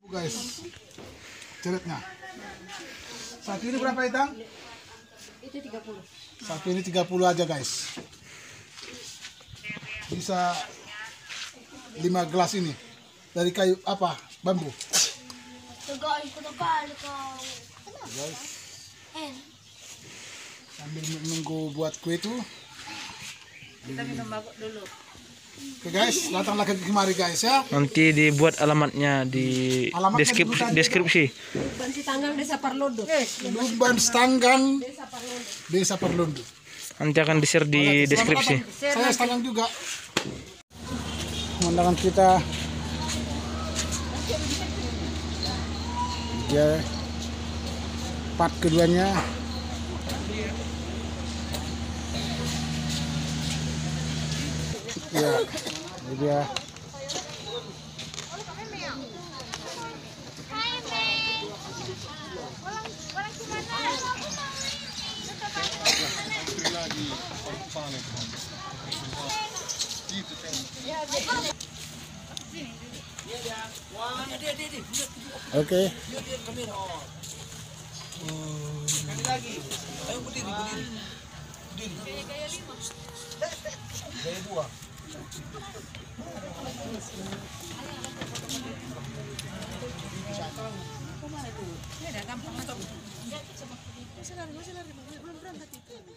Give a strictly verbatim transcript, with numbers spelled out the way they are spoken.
Guys, ceritnya. Satu ini berapa Itang? Itu tiga puluh. Satu ini tiga puluh aja guys. Bisa lima gelas ini. Dari kayu apa? Bambu. Guys, Guys. Sambil menunggu buat kue itu. kita minum bagok dulu. Oke guys, datang lagi kemari guys ya. Nanti dibuat alamatnya di Alamatnya deskripsi. dibuat aja. deskripsi. Lumban Sitanggang Desa Parlondo. Lumban Stanggang Desa Parlondo. Nanti akan di-share di Selamat deskripsi. datang. Saya Stanggang juga. Pemandangan kita. Dia part keduanya. Ya, ini dia. Oke. Ini ada gampang masuk. Masih lari, masih lari, belum berangkat itu.